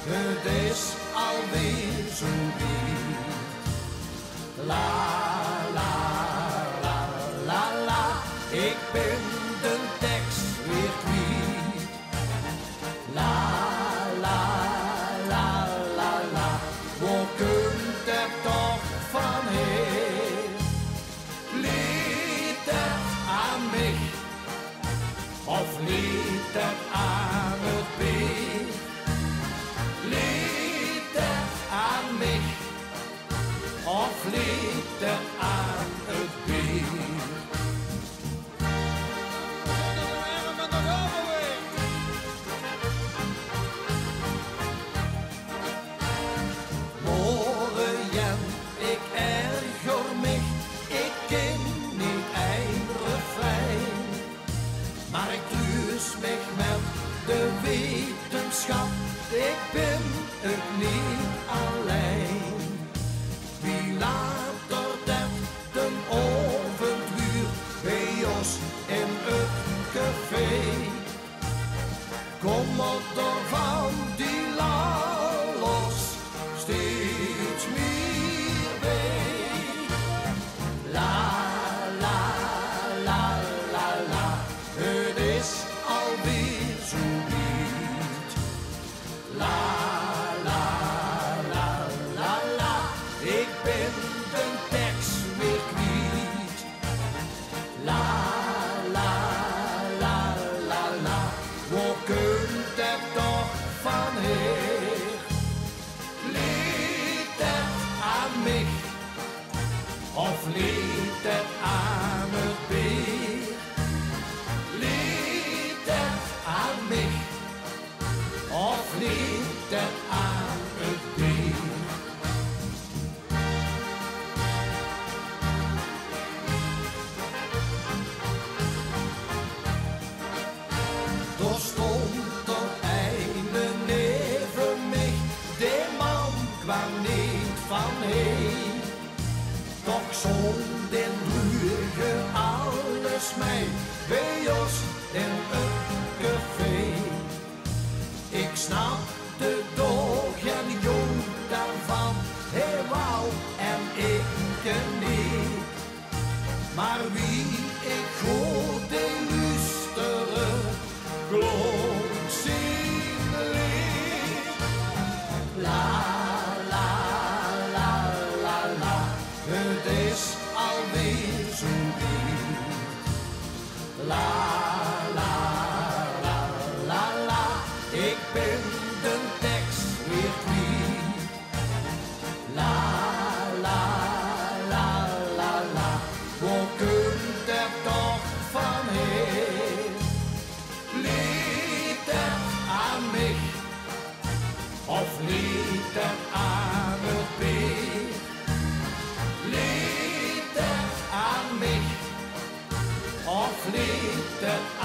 het is alweer zo weer. La la la la la, ik ben de tekst weer kwijt. La la la la la, waar komt het toch van heen? Liet het aan mij, of liet het aan het beer? Liet het aan mij, of liet het aan het beer? Morgen, ik erger mij, ik ken niet een refrein, maar ik troost mij met de wetenschap, ik ben het niet alleen. Wie later dat de avontuur bij ons in het café, kom er van die los steeds meer bij. La la la la la, het is alweer zo niet. La la la la la, ik ben de tekst weer kwijt. La la la la la, waar komt het toch van her? Liet het aan mij, of liet het aan het beer? Liet het aan mij, of liet het aan het beer? Er stond er een neven mij, die man kwam niet van heen. Toch zond den lüge alles mij bij ons in het café. Ik snapte toch geen jong daarvan, hij wou en ik niet. Maar wie ik hoorde luisteren, klonk zijn lied. La la la la la, het is alweer zo weer. La la la la la, ik ben de tekst weer kwijt. La la la la la, waar komt het toch van her? Liet het aan mij, of liet het aan het beer? Liet het aan mij, of liet het